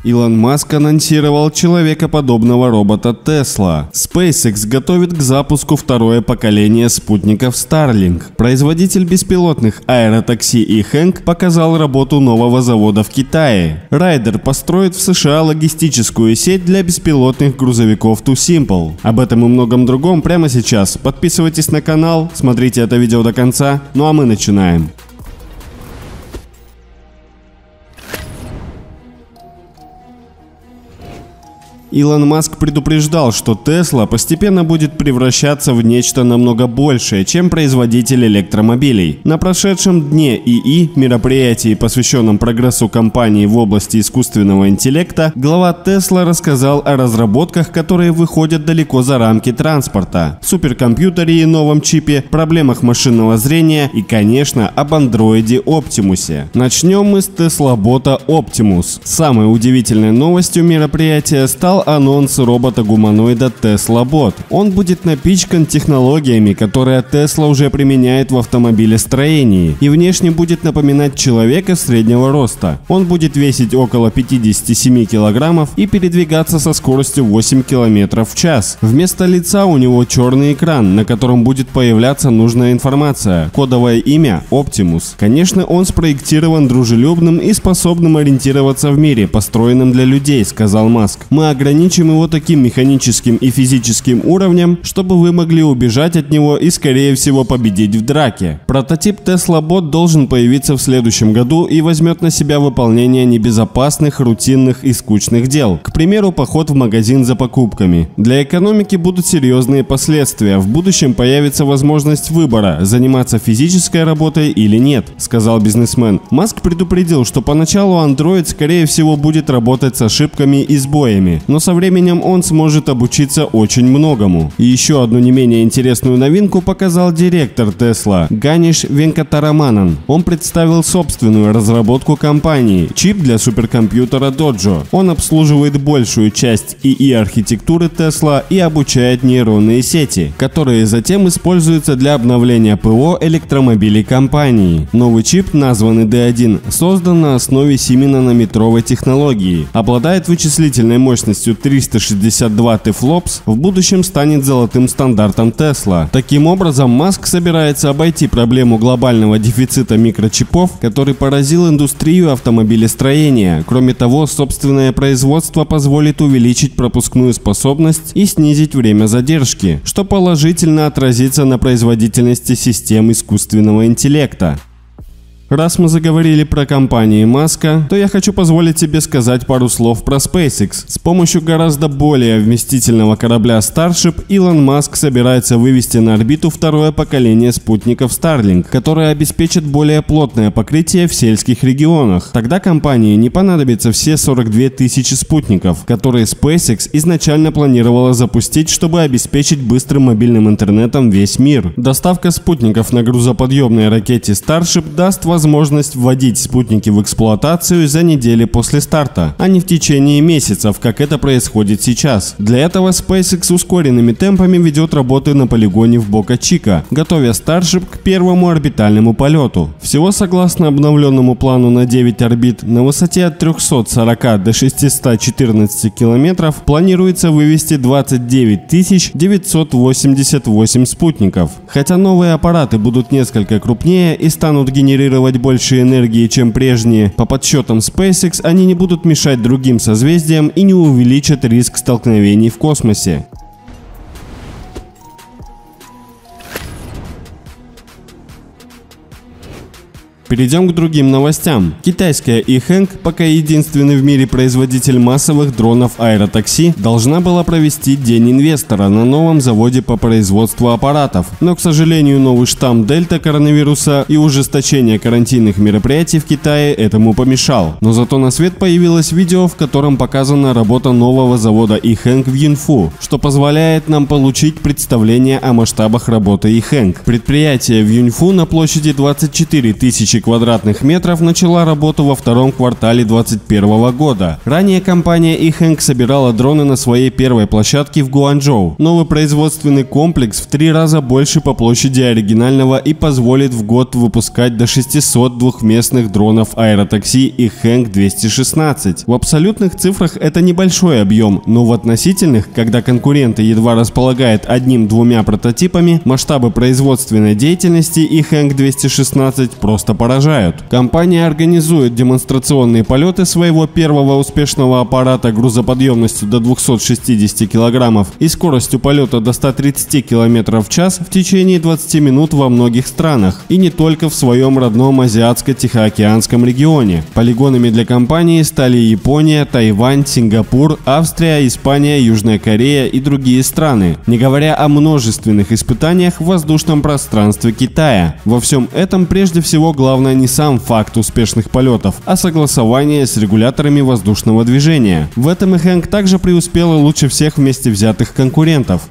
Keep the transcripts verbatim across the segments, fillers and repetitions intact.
Илон Маск анонсировал человекоподобного робота Tesla. SpaceX готовит к запуску второе поколение спутников Starlink. Производитель беспилотных аэротакси eHang показал работу нового завода в Китае. Ryder построит в США логистическую сеть для беспилотных грузовиков TuSimple. Об этом и многом другом прямо сейчас. Подписывайтесь на канал, смотрите это видео до конца. Ну а мы начинаем. Илон Маск предупреждал, что Tesla постепенно будет превращаться в нечто намного большее, чем производитель электромобилей. На прошедшем дне ИИ, мероприятии, посвященном прогрессу компании в области искусственного интеллекта, глава Tesla рассказал о разработках, которые выходят далеко за рамки транспорта, суперкомпьютере и новом чипе, проблемах машинного зрения и, конечно, об андроиде Optimus. Начнем мы с Tesla-бота Optimus. Самой удивительной новостью мероприятия стал анонс робота-гуманоида Tesla-бот. Он будет напичкан технологиями, которые Tesla уже применяет в автомобилестроении, и внешне будет напоминать человека среднего роста. Он будет весить около пятидесяти семи килограммов и передвигаться со скоростью восемь километров в час. Вместо лица у него черный экран, на котором будет появляться нужная информация. Кодовое имя Optimus. Конечно, он спроектирован дружелюбным и способным ориентироваться в мире, построенным для людей, сказал Маск. Мы ограничим его таким механическим и физическим уровнем, чтобы вы могли убежать от него и, скорее всего, победить в драке. Прототип Tesla-бот должен появиться в следующем году и возьмет на себя выполнение небезопасных, рутинных и скучных дел. К примеру, поход в магазин за покупками. Для экономики будут серьезные последствия. В будущем появится возможность выбора, заниматься физической работой или нет, сказал бизнесмен. Маск предупредил, что поначалу Android, скорее всего, будет работать с ошибками и сбоями, но со временем он сможет обучиться очень многому. И еще одну не менее интересную новинку показал директор Tesla Ганиш Венкатараманан. Он представил собственную разработку компании – чип для суперкомпьютера Dojo. Он обслуживает большую часть ИИ-архитектуры Tesla и обучает нейронные сети, которые затем используются для обновления ПО электромобилей компании. Новый чип, названный ди один, создан на основе семинанометровой технологии, обладает вычислительной мощностью триста шестьдесят два тефлопс, в будущем станет золотым стандартом Tesla. Таким образом, Маск собирается обойти проблему глобального дефицита микрочипов, который поразил индустрию автомобилестроения. Кроме того, собственное производство позволит увеличить пропускную способность и снизить время задержки, что положительно отразится на производительности систем искусственного интеллекта. Раз мы заговорили про компании Маска, то я хочу позволить себе сказать пару слов про SpaceX. С помощью гораздо более вместительного корабля Starship Илон Маск собирается вывести на орбиту второе поколение спутников Starlink, которое обеспечит более плотное покрытие в сельских регионах. Тогда компании не понадобится все сорок две тысячи спутников, которые SpaceX изначально планировала запустить, чтобы обеспечить быстрым мобильным интернетом весь мир. Доставка спутников на грузоподъемной ракете Starship даст возможность возможность вводить спутники в эксплуатацию за недели после старта, а не в течение месяцев, как это происходит сейчас. Для этого SpaceX ускоренными темпами ведет работы на полигоне в Бока-Чика, готовя Starship к первому орбитальному полету. Всего, согласно обновленному плану на девять орбит, на высоте от трёхсот сорока до шестисот четырнадцати километров планируется вывести двадцать девять тысяч девятьсот восемьдесят восемь спутников. Хотя новые аппараты будут несколько крупнее и станут генерировать больше энергии, чем прежние, по подсчетам SpaceX они не будут мешать другим созвездиям и не увеличат риск столкновений в космосе. Перейдем к другим новостям. Китайская eHang, пока единственный в мире производитель массовых дронов аэротакси, должна была провести День инвестора на новом заводе по производству аппаратов. Но, к сожалению, новый штамм дельта коронавируса и ужесточение карантинных мероприятий в Китае этому помешал. Но зато на свет появилось видео, в котором показана работа нового завода eHang в Юньфу, что позволяет нам получить представление о масштабах работы eHang. Предприятие в Юньфу на площади двадцать четыре тысячи квадратных метров начала работу во втором квартале две тысячи двадцать первого года. Ранее компания E-Hang собирала дроны на своей первой площадке в Гуанчжоу. Новый производственный комплекс в три раза больше по площади оригинального и позволит в год выпускать до шестисот двухместных дронов аэротакси E-Hang двести шестнадцать. В абсолютных цифрах это небольшой объем, но в относительных, когда конкуренты едва располагают одним-двумя прототипами, масштабы производственной деятельности E-Hang двести шестнадцать просто поражают. Компания организует демонстрационные полеты своего первого успешного аппарата грузоподъемностью до двухсот шестидесяти килограммов и скоростью полета до ста тридцати километров в час в течение двадцати минут во многих странах, и не только в своем родном азиатско-тихоокеанском регионе. Полигонами для компании стали Япония, Тайвань, Сингапур, Австрия, Испания, Южная Корея и другие страны, не говоря о множественных испытаниях в воздушном пространстве Китая. Во всем этом прежде всего главное не сам факт успешных полетов, а согласование с регуляторами воздушного движения. В этом E-Hang также преуспела лучше всех вместе взятых конкурентов.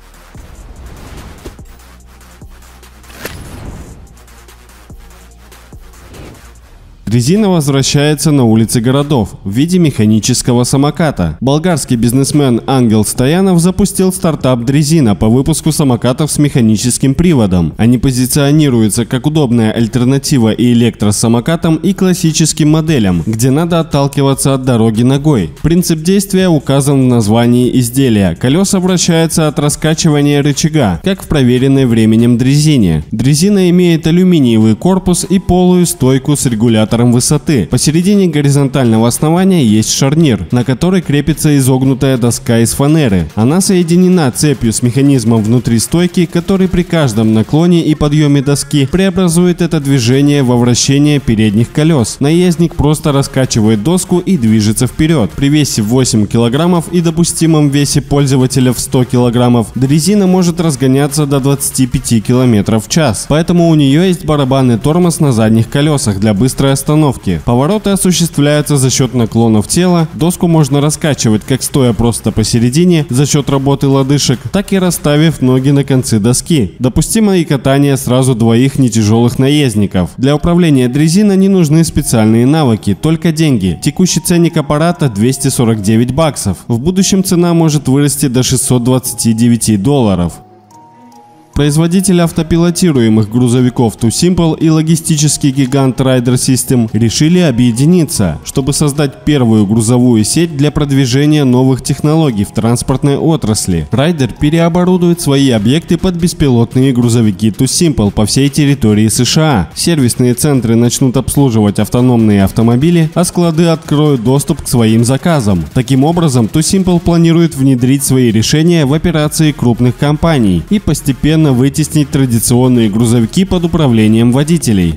Дрезина возвращается на улицы городов в виде механического самоката. Болгарский бизнесмен Ангел Стоянов запустил стартап Дрезина по выпуску самокатов с механическим приводом. Они позиционируются как удобная альтернатива и электросамокатам, и классическим моделям, где надо отталкиваться от дороги ногой. Принцип действия указан в названии изделия. Колеса вращаются от раскачивания рычага, как в проверенной временем дрезине. Дрезина имеет алюминиевый корпус и полую стойку с регулятором высоты. Посередине горизонтального основания есть шарнир, на который крепится изогнутая доска из фанеры. Она соединена цепью с механизмом внутри стойки, который при каждом наклоне и подъеме доски преобразует это движение во вращение передних колес. Наездник просто раскачивает доску и движется вперед. При весе восемь килограммов и допустимом весе пользователя в сто килограммов дрезина может разгоняться до двадцати пяти километров в час. Поэтому у нее есть барабанный тормоз на задних колесах для быстрой остановки. Повороты осуществляются за счет наклонов тела, доску можно раскачивать как стоя просто посередине за счет работы лодыжек, так и расставив ноги на концы доски. Допустимо и катание сразу двоих нетяжелых наездников. Для управления дрезиной не нужны специальные навыки, только деньги. Текущий ценник аппарата двести сорок девять баксов. В будущем цена может вырасти до шестисот двадцати девяти долларов. Производитель автопилотируемых грузовиков TuSimple и логистический гигант Ryder System решили объединиться, чтобы создать первую грузовую сеть для продвижения новых технологий в транспортной отрасли. Ryder переоборудует свои объекты под беспилотные грузовики TuSimple по всей территории США. Сервисные центры начнут обслуживать автономные автомобили, а склады откроют доступ к своим заказам. Таким образом, TuSimple планирует внедрить свои решения в операции крупных компаний и постепенно вытеснить традиционные грузовики под управлением водителей.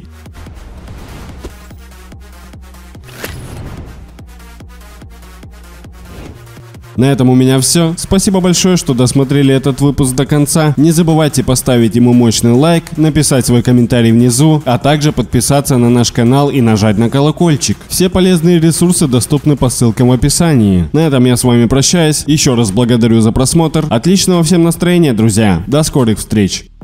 На этом у меня все. Спасибо большое, что досмотрели этот выпуск до конца. Не забывайте поставить ему мощный лайк, написать свой комментарий внизу, а также подписаться на наш канал и нажать на колокольчик. Все полезные ресурсы доступны по ссылкам в описании. На этом я с вами прощаюсь. Еще раз благодарю за просмотр. Отличного всем настроения, друзья. До скорых встреч.